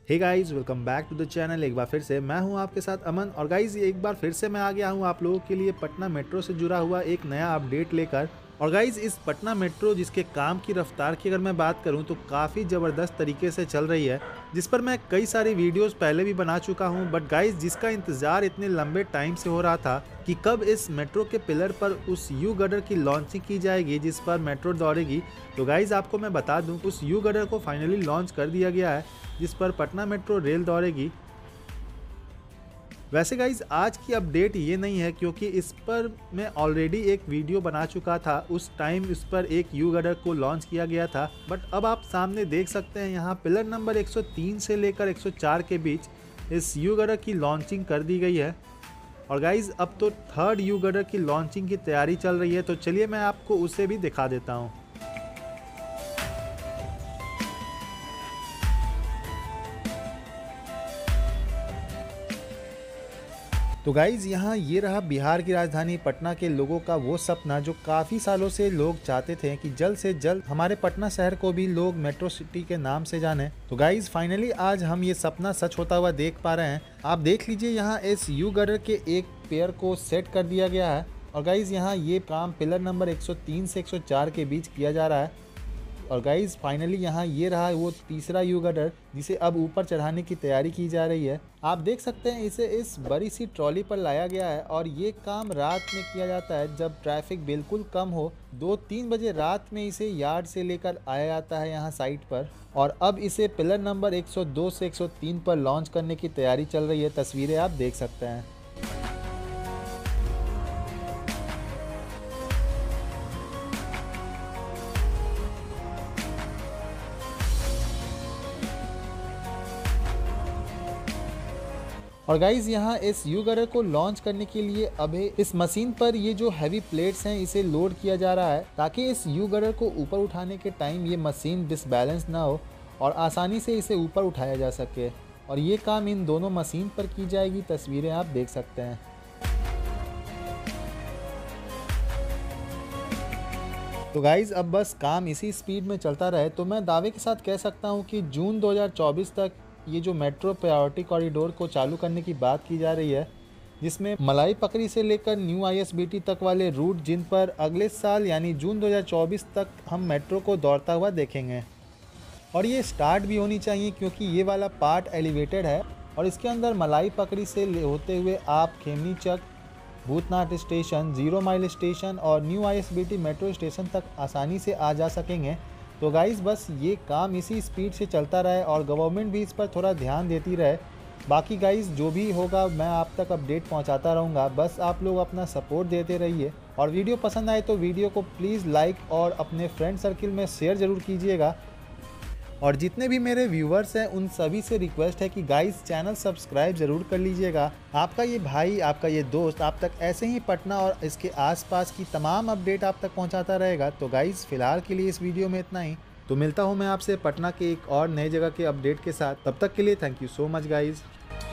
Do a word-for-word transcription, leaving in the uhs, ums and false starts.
Hey guys, welcome back to the channel. एक बार फिर से मैं हूं आपके साथ अमन। और गाइस एक बार फिर से मैं आ गया हूं आप लोगों के लिए पटना मेट्रो से जुड़ा हुआ एक नया अपडेट लेकर। और गाइस इस पटना मेट्रो जिसके काम की रफ्तार की अगर मैं बात करूं तो काफ़ी ज़बरदस्त तरीके से चल रही है, जिस पर मैं कई सारी वीडियोस पहले भी बना चुका हूं। बट गाइस जिसका इंतज़ार इतने लंबे टाइम से हो रहा था कि कब इस मेट्रो के पिलर पर उस यू गडर की लॉन्चिंग की जाएगी जिस पर मेट्रो दौड़ेगी, तो गाइस आपको मैं बता दूं उस यू गडर को फाइनली लॉन्च कर दिया गया है जिस पर पटना मेट्रो रेल दौड़ेगी। वैसे गाइज आज की अपडेट ये नहीं है, क्योंकि इस पर मैं ऑलरेडी एक वीडियो बना चुका था। उस टाइम इस पर एक यू गडर को लॉन्च किया गया था। बट अब आप सामने देख सकते हैं यहाँ पिलर नंबर एक सौ तीन से लेकर एक सौ चार के बीच इस यू गडर की लॉन्चिंग कर दी गई है। और गाइज अब तो थर्ड यू गडर की लॉन्चिंग की तैयारी चल रही है, तो चलिए मैं आपको उसे भी दिखा देता हूँ। तो गाइज़ यहाँ ये रहा बिहार की राजधानी पटना के लोगों का वो सपना जो काफ़ी सालों से लोग चाहते थे कि जल्द से जल्द हमारे पटना शहर को भी लोग मेट्रो सिटी के नाम से जाने। तो गाइज़ फाइनली आज हम ये सपना सच होता हुआ देख पा रहे हैं। आप देख लीजिए यहाँ इस यू गडर के एक पेयर को सेट कर दिया गया है। और गाइज़ यहाँ ये काम पिलर नंबर एक सौ तीन से एक सौ चार के बीच किया जा रहा है। और गाइज़ फाइनली यहाँ ये रहा वो तीसरा यू गडर जिसे अब ऊपर चढ़ाने की तैयारी की जा रही है। आप देख सकते हैं इसे इस बड़ी सी ट्रॉली पर लाया गया है और ये काम रात में किया जाता है जब ट्रैफिक बिल्कुल कम हो। दो तीन बजे रात में इसे यार्ड से लेकर आया जाता है यहाँ साइट पर। और अब इसे पिलर नंबर एक सौ दो से एक सौ तीन पर लॉन्च करने की तैयारी चल रही है। तस्वीरें आप देख सकते हैं। और गाइज यहाँ इस यू गडर को लॉन्च करने के लिए अभी इस मशीन पर ये जो हैवी प्लेट्स हैं इसे लोड किया जा रहा है, ताकि इस यू गडर को ऊपर उठाने के टाइम ये मशीन डिसबैलेंस ना हो और आसानी से इसे ऊपर उठाया जा सके। और ये काम इन दोनों मशीन पर की जाएगी। तस्वीरें आप देख सकते हैं। तो गाइज़ अब बस काम इसी स्पीड में चलता रहे तो मैं दावे के साथ कह सकता हूँ कि जून दो हज़ार चौबीस तक ये जो मेट्रो प्रायोरिटी कॉरिडोर को चालू करने की बात की जा रही है, जिसमें मलाई पकड़ी से लेकर New I S B T तक वाले रूट जिन पर अगले साल यानी जून दो हज़ार चौबीस तक हम मेट्रो को दौड़ता हुआ देखेंगे। और ये स्टार्ट भी होनी चाहिए क्योंकि ये वाला पार्ट एलिवेटेड है और इसके अंदर मलाई पकड़ी से होते हुए आप Khemni Chak, Bhootnath station, Zero Mile station और New I S B T metro station तक आसानी से आ जा सकेंगे। तो गाइज़ बस ये काम इसी स्पीड से चलता रहे और गवर्नमेंट भी इस पर थोड़ा ध्यान देती रहे। बाकी गाइज़ जो भी होगा मैं आप तक अपडेट पहुंचाता रहूँगा। बस आप लोग अपना सपोर्ट देते रहिए और वीडियो पसंद आए तो वीडियो को प्लीज़ लाइक और अपने फ्रेंड सर्किल में शेयर ज़रूर कीजिएगा। और जितने भी मेरे व्यूवर्स हैं उन सभी से रिक्वेस्ट है कि गाइस चैनल सब्सक्राइब ज़रूर कर लीजिएगा। आपका ये भाई, आपका ये दोस्त आप तक ऐसे ही पटना और इसके आसपास की तमाम अपडेट आप तक पहुंचाता रहेगा। तो गाइस फ़िलहाल के लिए इस वीडियो में इतना ही। तो मिलता हूं मैं आपसे पटना के एक और नई जगह के अपडेट के साथ। तब तक के लिए thank you so much guys.